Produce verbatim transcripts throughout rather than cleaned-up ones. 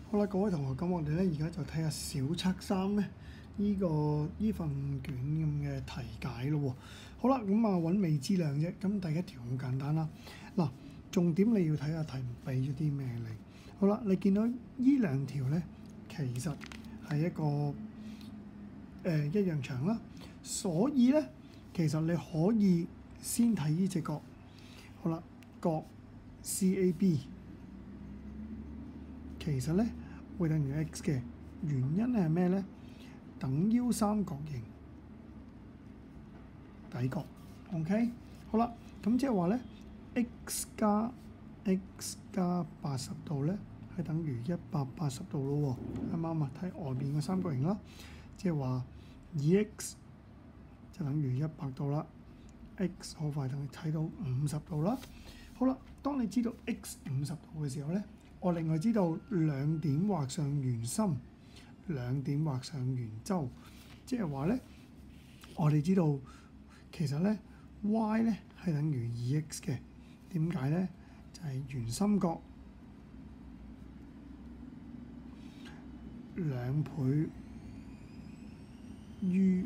好啦，各位同學，咁我哋咧而家就睇下小測三咧呢、這個呢份卷咁嘅題解咯喎。好啦，咁啊揾未知量啫。咁第一條好簡單啦。嗱，重點你要睇下題目俾咗啲咩你。好啦，你見到呢兩條咧，其實係一個誒、呃、一樣長啦，所以咧其實你可以先睇呢隻角。好啦，角 C A B。其實咧會等於 x 嘅原因係咩咧？等腰三角形底角 ，OK， 好啦，咁即係話咧 x 加 x 加八十度咧係等於一百八十度咯喎，啱唔啱啊？睇外邊嘅三角形啦，即係話二 x 就等於一百度啦 ，x 好快等於睇到五十度啦。好啦，當你知道 x 五十度嘅時候咧，我另外知道兩點畫上圓心，兩點畫上圓周，即係話咧，我哋知道其實咧 y 咧係等於二 x 嘅。點解咧？就係、是、圓心角兩倍於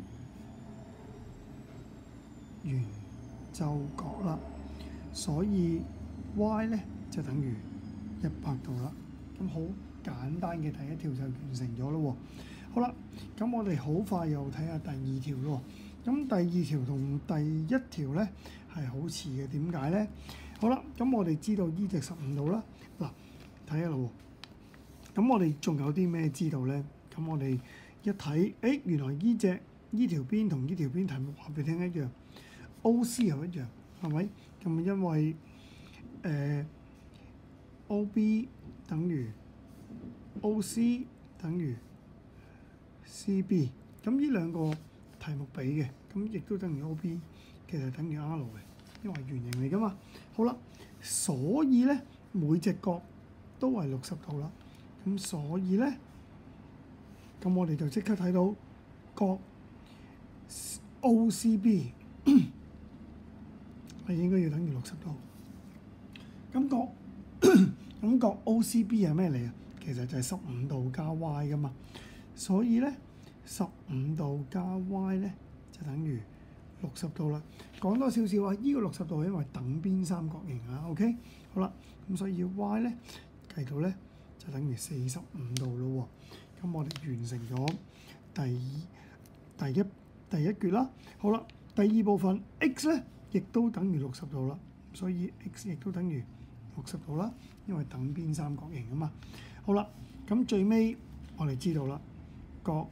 圓周角啦，所以 y 咧就等於一百度啦。咁好簡單嘅第一條就完成咗咯喎。好啦，咁我哋好快又睇下第二條咯。咁第二條同第一條咧係好似嘅，點解咧？好啦，咁我哋知道依隻十五度啦。嗱，睇下咯喎。咁我哋仲有啲咩知道咧？咁我哋一睇，誒原來依隻依條邊同依條邊題目話俾你聽一樣 ，O C 又一樣，係咪？咁因為誒。呃O B 等於 O C 等於 C B， 咁呢兩個題目俾嘅，咁亦都等於 O B， 其實等於 R 嘅，因為圓形嚟噶嘛。好啦，所以咧每隻角都係六十度啦，咁所以咧，咁我哋就即刻睇到角 O C B 係應該要等於六十度，咁角。咁角 O C B 係咩嚟啊？其實就係十五度加 y 噶嘛，所以咧十五度加 y 咧就等於六十度啦。講多少少啊？依、這個六十度係因為等邊三角形啊。OK， 好啦，咁所以 y 咧計到咧就等於四十五度咯喎。咁我哋完成咗第第一第一橛啦。好啦，第二部分 x 咧亦都等於六十度啦，所以 x 亦都等於六十度啦，因為等邊三角形啊嘛。好啦，咁最尾我哋知道啦，角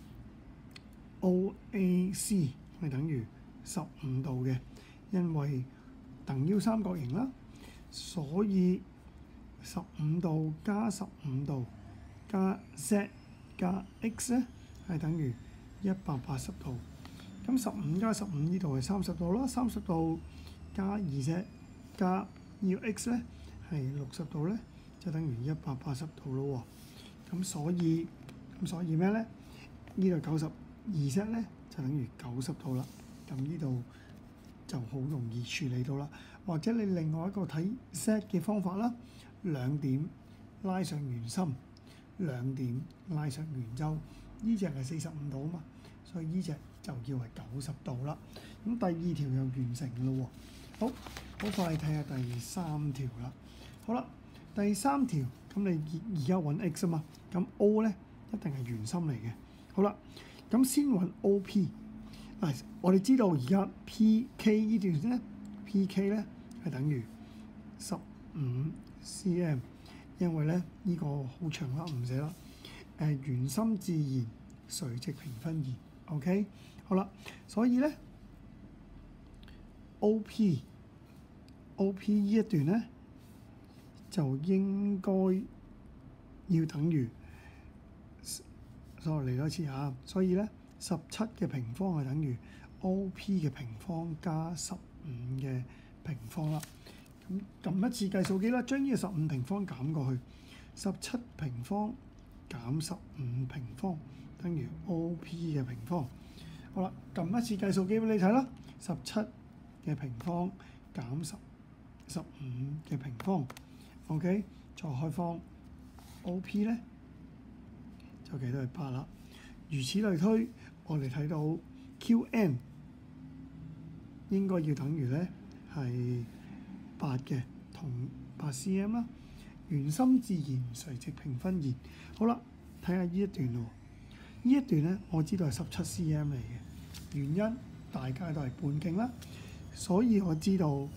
O A C 係等於十五度嘅，因為等腰三角形啦，所以十五度加十五度加 z 加 x 咧係等於一百八十度。咁十五加十五呢度係三十度啦，三十度加二 z 加要 x 咧係六十度咧，就等於一百八十度咯喎。咁所以咁所以咩咧？呢度九十二 z 咧就等於九十度啦。咁呢度就好容易處理到啦。或者你另外一個睇 z 嘅方法啦，兩點拉上圓心，兩點拉上圓周，呢隻係四十五度啊嘛，所以呢隻就叫係九十度啦。咁第二條又完成嘅咯喎。好，好快睇下第三條啦。好啦，第三條咁你而家揾 x 啊嘛，咁 O 咧一定係圓心嚟嘅。好啦，咁先揾 O P。嗱，我哋知道而家 P K 呢段咧 ，P K 咧係等於十五 cm， 因為咧呢、這個好長啦，唔寫啦。誒、呃，圓心自然垂直平分二 ，OK。好啦，所以咧。O P O P 呢一段咧就應該要等於，所以嚟多次嚇，所以咧十七嘅平方係等於 O P 嘅平方加十五嘅平方啦。咁撳一次計數機啦，將呢個十五平方減過去，十七平方減十五平方等於 O P 嘅平方。好啦，撳一次計數機俾你睇啦，十七嘅平方減十十五嘅平方 ，OK， 再開方 O P 咧就記到係八啦。如此類推，我哋睇到 Q N 應該要等於咧係八嘅，同八 cm 啦。圓心自然垂直平分弦。好啦，睇下呢一段咯。呢一段咧，我知道係十七 cm 嚟嘅，原因大家都係半徑啦，所以我知道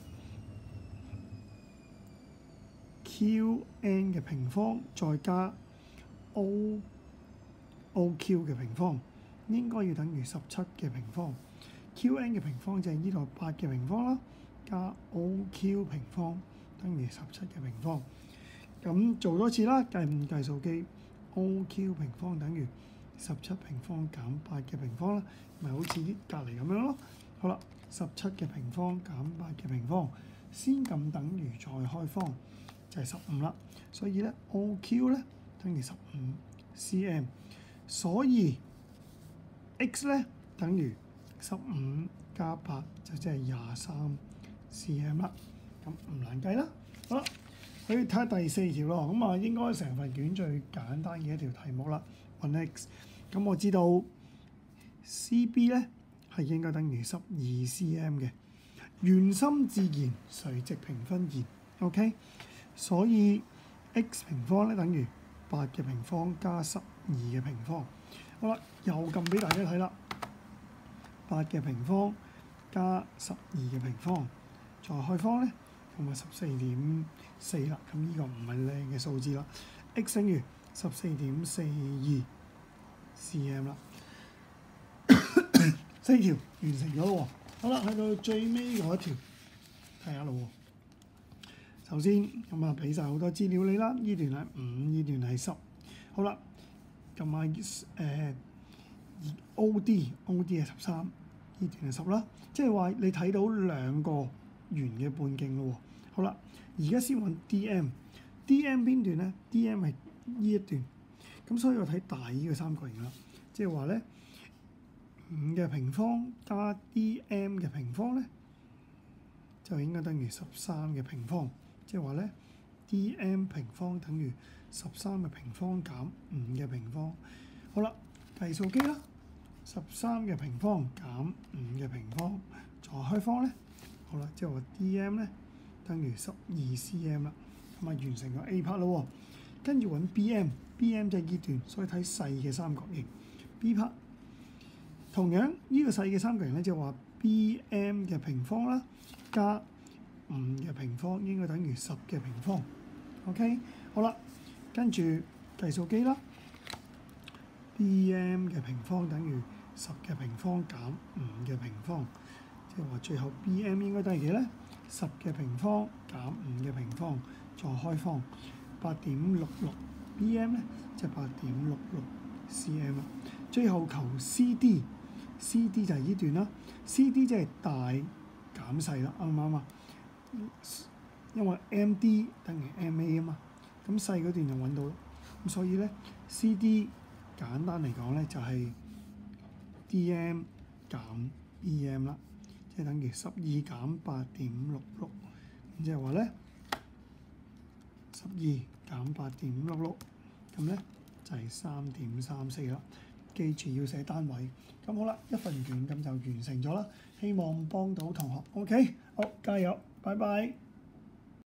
Q N 嘅平方再加 O O Q 嘅平方應該要等於十七嘅平方。Q N 嘅平方就係呢度八嘅平方啦，加 O Q 平方等於十七嘅平方。咁做多次啦，計五計數機 O Q 平方等於十七平方減八嘅平方啦，咪好似啲隔離咁樣咯。好啦，十七嘅平方減八嘅平方，先撳等於再開方就係十五啦。所以咧 O Q 咧等於十五 cm， 所以 x 咧等於十五加八就即係廿三 cm 啦。咁唔難計啦。好啦，去睇下第四條咯。咁啊，應該成份卷最簡單嘅一條題目啦。揾 x， 咁我知道 C B 咧係應該等於十二 cm 嘅，圓心自然垂直平分弦 ，OK， 所以 x 平方咧等於八嘅平方加十二嘅平方。好啦，又撳俾大家睇啦，八嘅平方加十二嘅平方，再開方咧，咁啊十四點四啦。咁呢個唔係靚嘅數字啦 ，x 等於十四點四二 cm 啦，四條完成咗咯喎。好啦，去到最尾嗰一條，睇下咯喎。首先咁啊，俾晒好多資料你啦。呢段係五，呢段係十。好啦，咁啊誒 O D O D 係十三，呢段係十啦。即係話你睇到兩個圓嘅半徑咯喎。好啦，而家先揾 D M，D M 邊段咧 ？D M 係呢一段。咁所以我睇大呢個三角形啦，即係話咧五嘅平方加 D M 嘅平方咧，就應該等於十三嘅平方。即係話咧 D M 平方等於十三嘅平方減五嘅平方。好啦，計數機啦，十三嘅平方減五嘅平方，再開方咧，好啦，即係話 D M 咧等於十二 cm 啦，咁啊完成個 A part 咯喎。跟住揾 B M。B M 就係呢段，所以睇細嘅三角形 B part。同樣呢、這個細嘅三角形咧，就話 B M 嘅平方啦，加五嘅平方應該等於十嘅平方。OK， 好啦，跟住計數機啦。B M 嘅平方等於十嘅平方減五嘅平方，即係話最後 B M 應該等於幾咧？十嘅平方減五嘅平方，再開方八點六六。B M 咧就係八點六六 cm 啦。最後求 C D，C D 就係呢段啦。C D 即係大減細啦，啱唔啱啊？因為 M D 等於 M A 啊嘛，咁細嗰段就揾到，咁所以咧 C D 簡單嚟講咧就係 D M 減 B M 啦，即係等於十二減八點六六，咁即係話咧十二減八點六六。咁咧就係三點三四啦，記住要寫單位。咁好啦，一份卷咁就完成咗啦。希望幫到同學。OK，好，加油，拜拜。